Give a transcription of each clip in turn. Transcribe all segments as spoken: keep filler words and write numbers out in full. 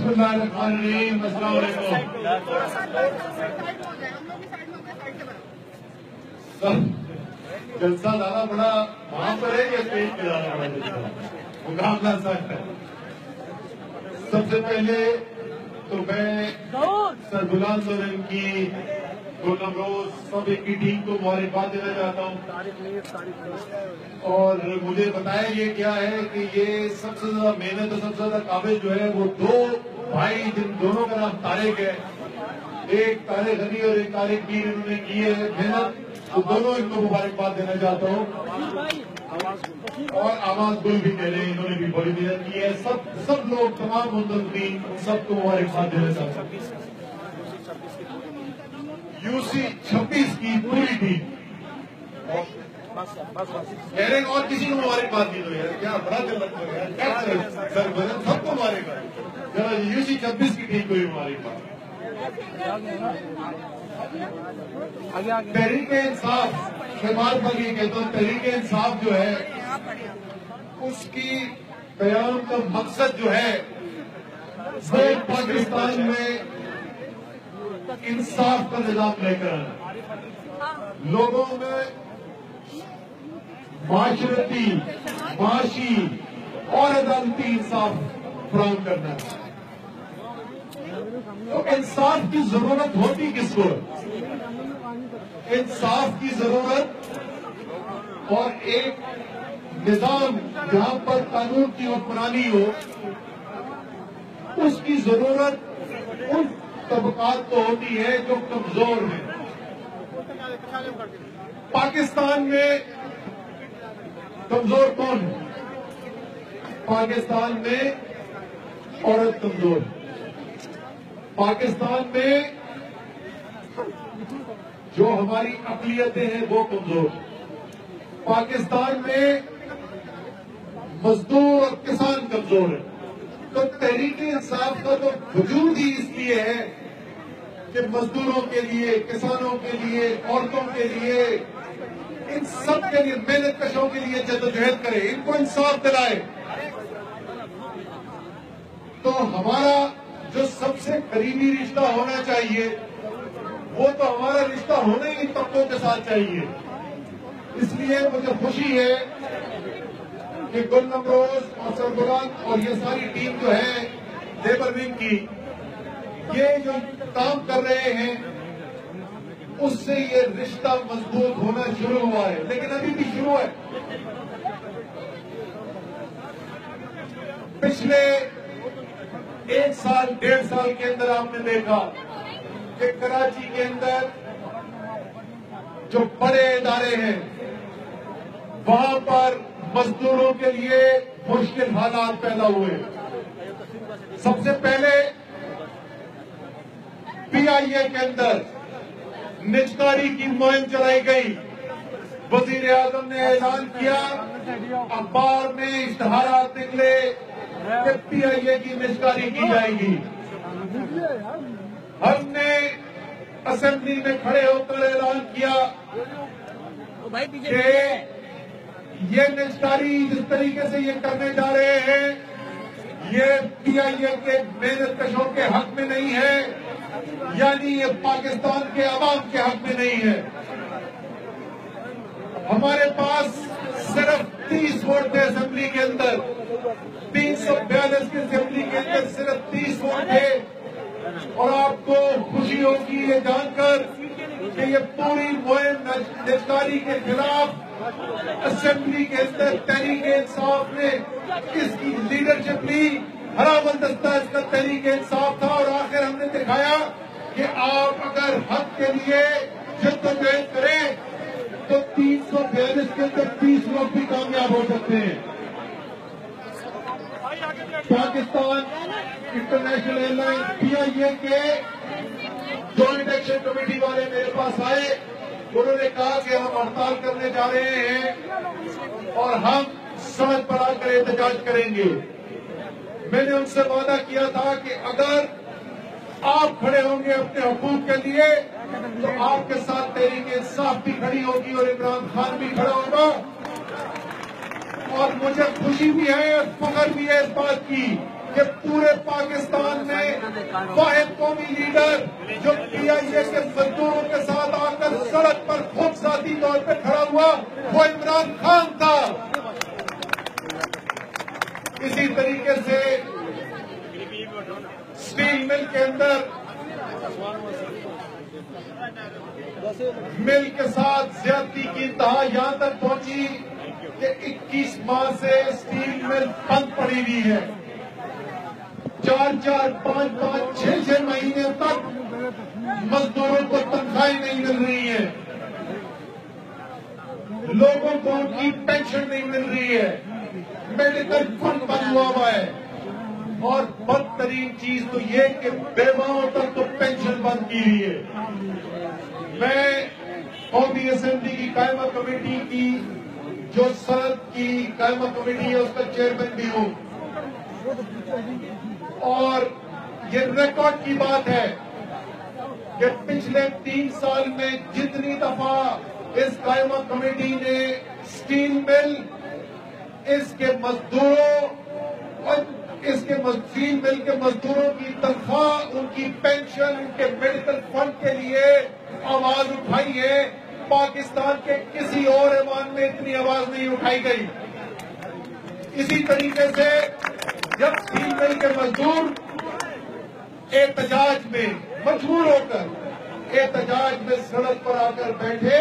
बिस्मिल्लाहिर्रहमानिर्रहीम। अस्सलाम वालेकुम। जलसा ज्यादा बड़ा वहां पर है या स्टेज पे ज्यादा बड़ा जलसा मुकाबला सख्त है। सबसे पहले तो मैं सर गुलाम सोरेन की गुलाम रोज सब एक की टीम को मुबारकबाद देना चाहता हूँ। और मुझे बताया ये क्या है कि ये सबसे ज्यादा मेहनत और सबसे ज्यादा काबिल जो है वो दो भाई जिन दोनों का नाम तारिक है, एक तारिक गनी और एक तारिक मीर, इन्होंने की है मेहनत, तो दोनों इनको मुबारकबाद देना चाहता हूँ। और आवाज गुल भी दे रहे हैं, इन्होंने भी बड़ी मेहनत की है। सब सब लोग तमाम मुंतजमीन सबको मुबारकबाद देना चाहता हूँ। यूसी छब्बीस की पूरी टीम कह रहे और किसी को मुबारकबाद नहीं दो यार, क्या बड़ा दिल लगता है यार, क्या करें सर बदन सबको मुबारकबाद। जरा यूसी छब्बीस की टीम को भी मुबारकबाद। तहरीके इंसाफ मैं बार बार ये कहता हूँ, तहरीके इंसाफ जो है उसकी कयाम का मकसद जो है वो पाकिस्तान में इंसाफ का निजाम लेकर आना, लोगों में माशरती, माशी और अदालती इंसाफ फराहम करना है। तो इंसाफ की जरूरत होती किसको? इंसाफ की जरूरत और एक निजाम जहां पर कानून की हुक्मरानी हो, उसकी जरूरत उन तबकात को होती है जो कमजोर है। पाकिस्तान में कमजोर कौन है? पाकिस्तान में औरत कमजोर है। पाकिस्तान में जो हमारी अक़लियतें हैं वो कमजोर है। पाकिस्तान में मजदूर और किसान कमजोर है। तो तहरीके इंसाफ का तो वजूद ही इसलिए है कि मजदूरों के लिए, किसानों के लिए, औरतों के लिए, इन सब के लिए, मेहनत कशों के लिए जद्दोजहद करे, इनको इंसाफ दिलाए। तो हमारा जो सबसे करीबी रिश्ता होना चाहिए वो तो हमारा रिश्ता होना ही तबकों के साथ चाहिए। इसलिए मुझे खुशी है कि गुल नमरोज और सरगुलाम और ये सारी टीम जो है लेबर विंग की, ये जो काम कर रहे हैं उससे ये रिश्ता मजबूत होना शुरू हुआ है, लेकिन अभी भी शुरू है। पिछले एक साल डेढ़ साल के अंदर आपने देखा कि कराची के अंदर जो बड़े इदारे हैं वहां पर मजदूरों के लिए मुश्किल हालात पैदा हुए। सबसे पहले पीआईए के अंदर निजकारी की मुहिम चलाई गई। वजीर आजम ने ऐलान किया, अखबार में इश्तहारात निकले कि पीआईए की निजकारी की जाएगी। हमने असेंबली में खड़े होकर ऐलान किया कि ये निजकारी जिस तरीके से ये करने जा रहे हैं ये पीआईए के मेहनत कशों के हक में नहीं है, यानी ये पाकिस्तान के अवाम के हक में नहीं है। हमारे पास सिर्फ तीस वोट थे असेंबली के अंदर, तीन सौ बयालीस की असेंबली के अंदर सिर्फ तीस वोट थे। और आपको खुशी होगी ये जानकर कि ये पूरी मुहिम निजकारी के खिलाफ असेंबली के अंदर तहरीके इंसाफ ने इसकी लीडरशिप ली। हरा बंदस्ता इसका तहरीके इंसाफ था और आखिर हमने दिखाया कि आप अगर हक के लिए जद्दोजहद करें तो तीन सौ बयालीस के अंदर तीस लोग भी कामयाब हो सकते हैं। पाकिस्तान इंटरनेशनल एयरलाइन पीआईए के जॉइंट एक्शन कमेटी वाले मेरे पास आए, उन्होंने कहा कि हम हड़ताल करने जा रहे हैं और हम सड़क पर आकर एहतजाज करेंगे। मैंने उनसे वादा किया था कि अगर आप खड़े होंगे अपने हुकूक के लिए तो आपके साथ तहरीके इंसाफ भी खड़ी होगी और इमरान खान भी खड़ा होगा। और मुझे खुशी भी है और फख्र भी है इस बात की कि पूरे पाकिस्तान में वाहिद कौमी लीडर जो पी आई ए के मजदूरों के साथ आकर सड़क पर खुद साथी तौर पर खड़ा हुआ वो इमरान खान था। इसी तरीके से स्टील मिल के अंदर मिल के साथ ज्यादती की इंतहा यहां तक पहुंची कि इक्कीस माह से स्टील मिल बंद पड़ी हुई है। चार चार पांच पांच छह छह महीने तक मजदूरों को तनख्वाहें नहीं मिल रही है, लोगों को उनकी पेंशन नहीं मिल रही है, मेडिकल फंड बंद हुआ हुआ है और बदतरीन चीज तो ये कि बेवाओं तक तो पेंशन बंद की हुई है। मैं कौमी असेंबली की कायमा कमेटी की जो सनद की कायमा कमेटी है उसका चेयरमैन भी हूं और ये रिकॉर्ड की बात है कि पिछले तीन साल में जितनी दफा इस कायमा कमेटी ने स्टील मिल, इसके मजदूरों और इसके स्टील मिल के मजदूरों की तनख्वाह, उनकी पेंशन, उनके मेडिकल फंड के लिए आवाज उठाई है, पाकिस्तान के किसी और ऐवान में इतनी आवाज नहीं उठाई गई। इसी तरीके से जब स्टील मिल के मजदूर एहतजाज में मजबूर होकर एहतजाज में सड़क पर आकर बैठे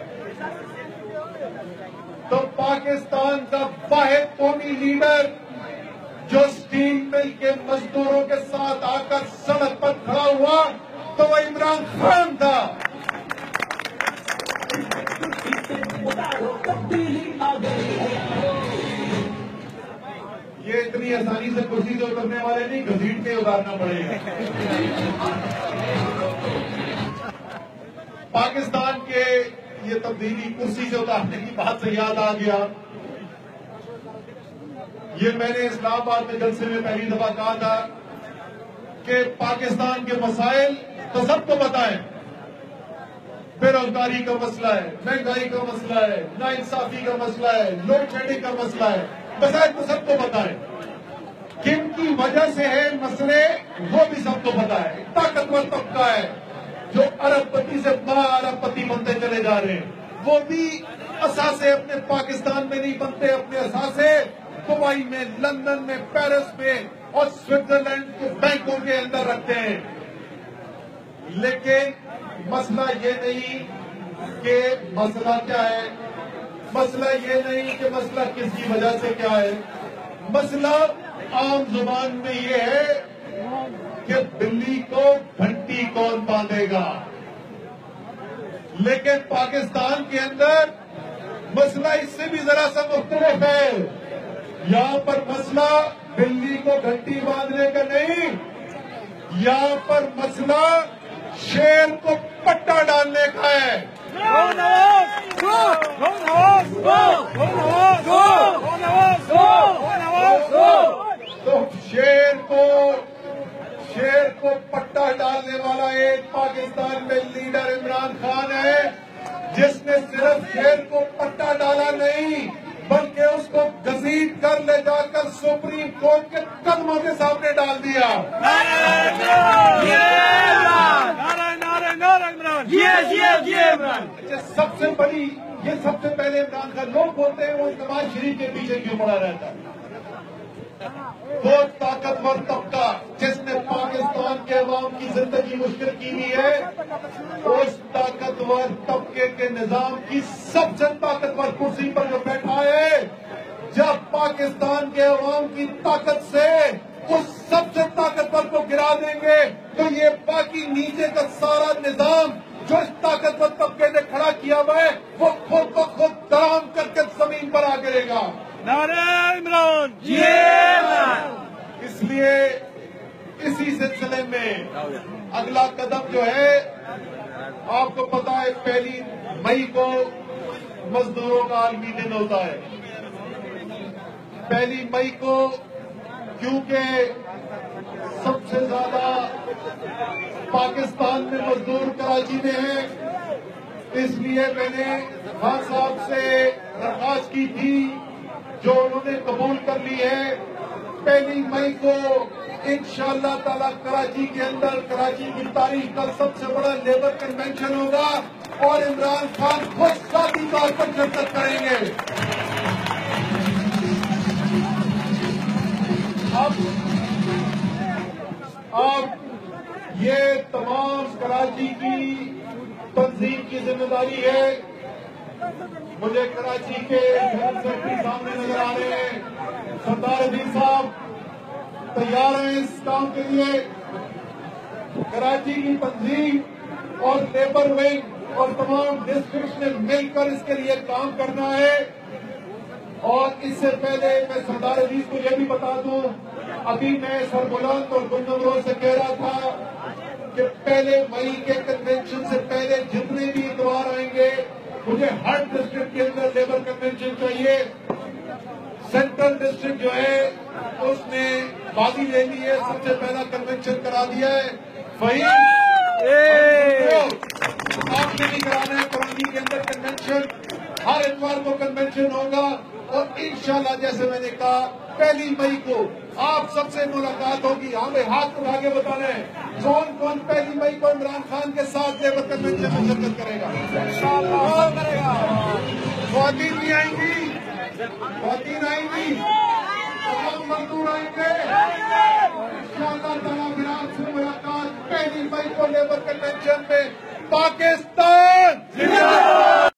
तो पाकिस्तान का वाहिद कौमी लीडर जो स्टील मिल के मजदूरों के साथ आकर सड़क पर खड़ा हुआ तो वह इमरान खान था। ये इतनी आसानी से कुर्सी से उतरने वाले नहीं, घसीट के उतारना पड़ेगा। पाकिस्तान के ये तब्दीली कुर्सी से उतारने की बात से याद आ गया, ये मैंने इस्लामाबाद में जलसे में पहली दफा कहा था कि पाकिस्तान के मसाइल तो सबको पता है, बेरोजगारी का मसला है, महंगाई का मसला है, नाइंसाफी का मसला है, लोड शेडिंग का मसला है, मसाइल तो सबको पता है। किन की वजह से है मसले वो भी सबको पता है। ताकतवर तबका है जो अरबपति से बड़ा अरबपति बनते चले जा रहे हैं, वो भी असासे अपने पाकिस्तान में नहीं बनते, अपने असासे दुबई में, लंदन में, पेरिस में और स्विट्जरलैंड के बैंकों के अंदर रखते हैं। लेकिन मसला ये नहीं कि मसला क्या है, मसला ये नहीं कि मसला किसकी वजह से क्या है, मसला आम जुबान में ये है कि बिल्ली को घंटी कौन बांधेगा। लेकिन पाकिस्तान के अंदर मसला इससे भी जरा सा मुख्तलिफ है। यहाँ पर मसला बिल्ली को घंटी बांधने का नहीं, यहाँ पर मसला शेर को पट्टा डालने का है। तो शेर को शेर को पट्टा डालने वाला एक पाकिस्तान में लीडर इमरान खान है, जिसने सिर्फ शेर को पट्टा डाला नहीं बल्कि उसको घसीट कर ले जाकर सुप्रीम कोर्ट के कदमों के सामने डाल दिया। ये सबसे बड़ी ये सबसे पहले इमरान खान, लोग बोलते हैं वो नवाज शरीफ के पीछे क्यों पड़ा रहता है। वो ताकतवर तबका जिसने पाकिस्तान के अवाम की जिंदगी मुश्किल की हुई है, उस ताकतवर तबके के निजाम की सबसे ताकतवर कुर्सी पर जो बैठा है, जब पाकिस्तान के अवाम की ताकत से उस सबसे ताकतवर को गिरा देंगे तो ये बाकी नीचे का सारा निजाम जो इस ताकतवर तबके ने खड़ा किया हुआ है वो खुद ब खुद तराम करके जमीन पर आ गिरेगा। नारे इमरान इसलिए इसी सिलसिले में अगला कदम जो है, आपको पता है पहली मई को मजदूरों का आलमी दिन होता है। पहली मई को क्योंकि सबसे ज्यादा पाकिस्तान में मजदूर कराची में हैं, इसलिए मैंने खान साहब से दरख्वास्त की थी जो उन्होंने कबूल कर ली है पहली मई को इंशाअल्लाह ताला कराची के अंदर, कराची की तारीख का सबसे बड़ा लेबर कन्वेंशन होगा और इमरान खान खुद साथी तौर पर शिरकत करेंगे। अब अब ये तमाम कराची की तंजीम की जिम्मेदारी है। मुझे कराची के जनरल सेक्रेटरी सामने नजर आ रहे हैं, सरदार अजीज साहब तैयार हैं इस काम के लिए। कराची की तंजीम और लेबर विंग और तमाम डिस्ट्रिक्ट ने मिलकर इसके लिए काम करना है। और इससे पहले मैं सरदार अजीज को यह भी बता दूं, अभी मैं सरबुलंद और गुलनमरोज से कह रहा था कि पहले मई के कन्वेंशन से पहले जितने भी इतवार आएंगे मुझे हर डिस्ट्रिक्ट के अंदर लेबर कन्वेंशन चाहिए। सेंट्रल डिस्ट्रिक्ट जो है उसने बाजी ले ली है, सबसे पहला कन्वेंशन करा दिया है। फहीम आपने भी कराना है कराची के अंदर कन्वेंशन, हर इतवार को कन्वेंशन होगा और इंशाल्लाह जैसे मैंने कहा पहली मई को आप सबसे मुलाकात होगी। हमें हाथ उठा के बताना है कौन कौन पहली मई को इमरान खान के साथ लेबर कन्वेंशन में शिरकत करेगा। ख्वातीन भी आएंगी, ख्वातीन आएंगी, तमाम मजदूर आएंगे। इंशाअल्लाह ताला फिर आपसे मुलाकात पहली मई को लेबर कन्वेंशन में। पाकिस्तान